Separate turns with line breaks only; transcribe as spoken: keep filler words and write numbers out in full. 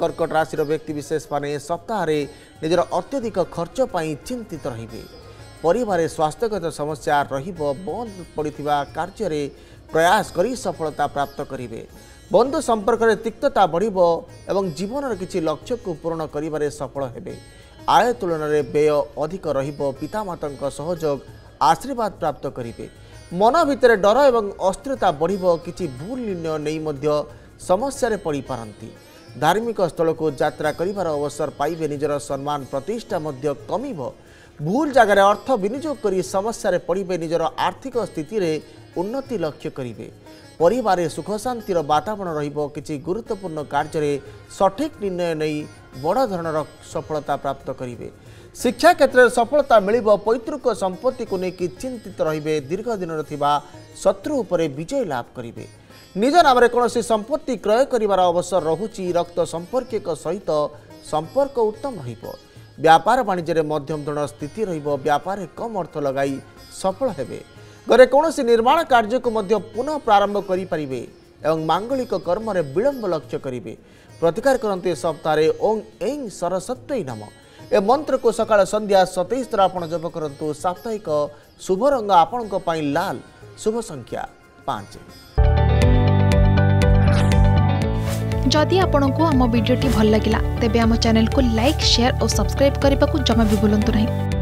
कर्कट राशि व्यक्ति विशेष माने सप्ताह रे निजर अत्यधिक खर्च पाई चिंतित रहिबे। परिवार स्वास्थ्यगत समस्या रहिबो। बंद पड़िथिबा कार्य रे प्रयास करी सफलता प्राप्त करिवे। बंधु संपर्क रे तिक्तता बढ़िबो एवं जीवन रे किछि लक्ष्य को पूर्ण करिबारे सफल हेबे। आय तुलन रे व्यय अधिक रहिबो। पितामातांक सहयोग आशीर्वाद प्राप्त करिवे। मन भितर डर एवं अस्थिरता बढ़िबो। किछि भूल निर्णय नै मध्य समस्या रे पड़ी पारंती। धार्मिक स्थल को यात्रा करिबार अवसर पाइबे। निजर सम्मान प्रतिष्ठा मध्य कमिबो। भूल जगार अर्थ विनियोग करी समस्या रे पड़िबे। निजर आर्थिक स्थिति रे उन्नति लक्ष्य करिवे। परिवार सुख शांतिर वातावरण रहिबो। किछि गुरुत्वपूर्ण कार्य रे सठिक निर्णय नै बड़ धरणर सफलता प्राप्त करिवे। शिक्षा क्षेत्र में सफलता मिलिबो। पैतृक संपत्ति को लेकिन चिंतित रहिबे। दीर्घ दिन रथिबा शत्रु उपरे विजय लाभ करिवे। निज नाम रे कोनोसी संपत्ति क्रय करिवार अवसर रहुची। रक्त संपर्क सहित संपर्क उत्तम रहिबो। व्यापार वाणिज्य रे मध्यम धरण स्थिति रहिबो। व्यापार कम अर्थ लगाई सफल हेबे। घरे कोनोसी निर्माण कार्य को मध्य पुनः प्रारंभ करि परिबे एवं मांगलिक कर्म रे विलंब लक्ष्य करिवे। प्रतिकार करन्ते सप्ताह रे ओं ऐं सरस्वती नमः ए मंत्र को सकाळ संध्या सतैश थर आपण जप करंतु। साप्ताहिक शुभ रंग आपणक पई लाल। शुभ संख्या पाँच।
जदि आपंक आम भिडी भल लगा तेब आम चैनल को लाइक शेयर और सब्सक्राइब करने को जमा भी भूलु नहीं।